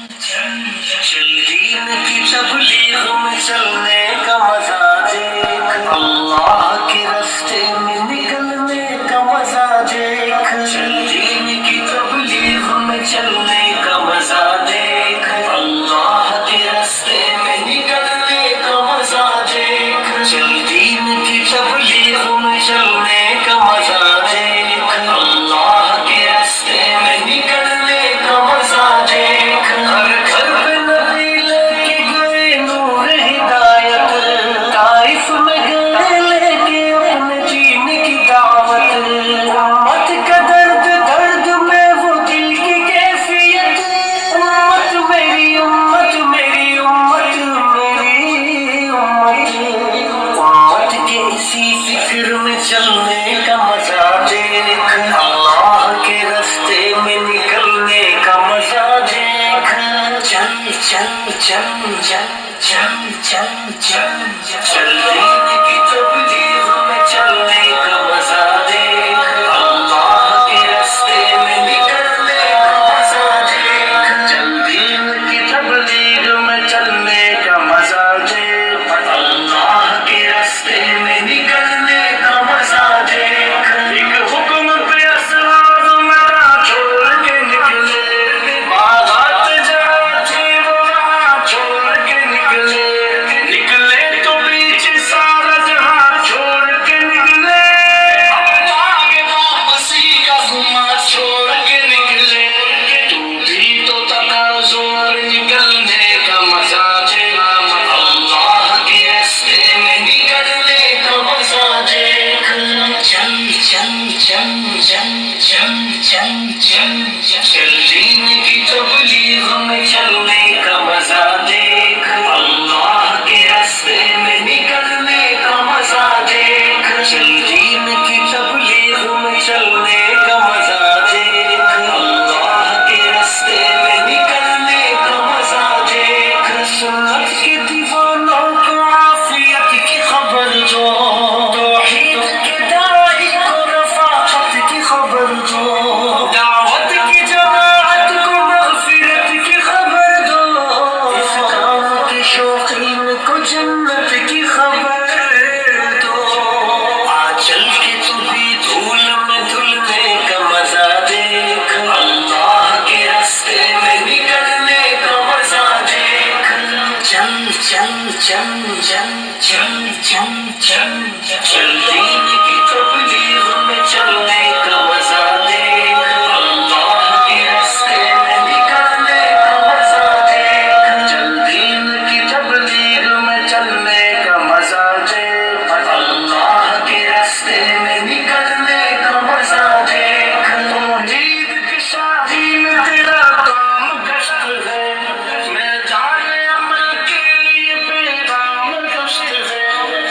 چل دین کی تبلیغ میں چلنے کا مزہ دیکھ، اللہ کے راستے میں نکلنے کا مزہ دیکھ، چل دین کی تبلیغ میں چلنے کا مزہ دیکھ، اللہ کے راستے میں نکلنے کا مزہ دیکھ، چل دین کی تبلیغ میں چلنے کا مزہ دیکھ، اللہ کے راستے میں نکلنے کا مزہ دیکھ، ہر گھر پہ نبی لے کے گئے نور ہدایت، طائف میں گئے لے کے اپنے جینے کی دعوت، امت کا درد درد میں وہ دل کی کیفیت، امت میری امت میری امت میری امت، امت کے اسی فکر میں چلنے کا مزہ دیکھ، اللہ کے راستے میں نکلنے کا مزہ دیکھ، چل چل چل چل چل چل چل چل دین کی تبلیغ میں چلنے کا مزہ دیکھ، اللہ کے راستے میں نکلنے کا مزہ دیکھ، چل دین کی تبلیغ میں چلنے کا مزہ دیکھ، اللہ کے راستے میں نکلنے کا مزہ دیکھ، ایک حکم پہ اسرار میرا چھوڑ کے نکلے، باغات جہاں تھی وہ وہاں چھوڑ کے نکلے، نکلے تو بیچ سارا جہاں چھوڑ کے نکلے، آگے واپسی کا گما چھوڑ کے نکلے، تو بھی تو تقاضوں پر نکلنے کا مزہ دیکھ، اللہ کے راستے میں نکلنے کا مزہ دیکھ، چل چل چل چل چل چل چل چل دین کی تبلیغ میں چلنے کا مزہ دیکھ، اللہ کے راستے میں نکلنے کا مزہ دیکھ، چل دین کی تبلیغ میں چلنے کا مزہ دیکھ، اللہ کے راستے میں نکلنے کا مزہ دیکھ، سنت کے دیوانوں کو عافیت کی خبر دو، توحید کے داعی کو رفاقت کی خبر دو، دعوت کی جماعت کو مغفرت کی خبر دو، اس کام کے شوقین کو جنت کی خبر دو، چل کے تو بھی دھول میں دھلنے کا مزہ دیکھ، اللہ کے راستے میں نکلنے کا مزہ دیکھ، چل چل چل چل چل چل چل چل دین کی تبلیغ میں چلنے کا مزہ دیکھ، اللہ کے راستے میں نکلنے کا مزہ دیکھ، چل دین کی تبلیغ میں چلنے کا مزہ دیکھ، اللہ کے راستے میں نکلنے کا مزہ دیکھ، توحید کی شاہی میں تیرا کام گشت ہے، میدان عمل کے لیے پیغام گشت ہے،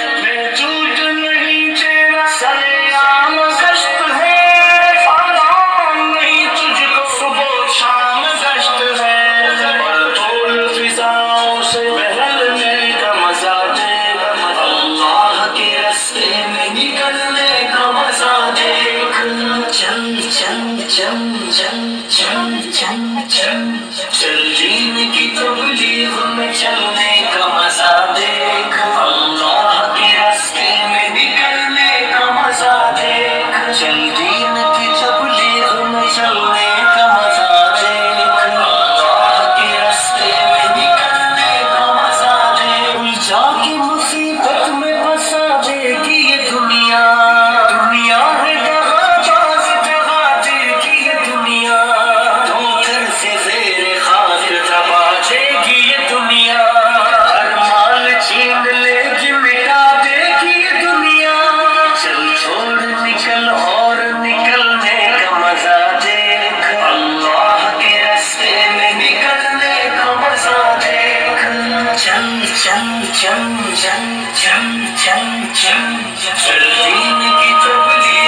محدود نہیں تیرا سرعام گشت ہے، آرام نہیں تجھ کو صبح و شام گشت ہے، اور طول فضاؤں سے بہلنے کا مزہ دیکھ، اللہ کے راستے میں نکلنے کا مزہ دیکھ، چل چل چل چل چل چل چل چل دین کی تبلیغ میں چلنے کا مزہ دیکھ، اللہ کے راستے میں نکلنے کا مزہ دیکھ، چل دین کی تبلیغ میں چلنے کا مزہ دیکھ، اللہ کے راستے میں نکلنے کا مزہ دیکھ، الجھا کے مصیبت میں پھنسا دے گی یہ دنیا، دنیا ہے دغاباز دغا دے گی یہ دنیا، دھوکر سے زیر خاک دبا دے گی یہ دنیا، ہر مال چھین لے گی مٹا دے گی یہ دنیا، چل چھوڑ نکل اور نکلنے کا مزہ دیکھ، اللہ کے راستے میں نکلنے کا مزہ دیکھ، چل چل چل چل چل چل چل چل دین کی تبلیغ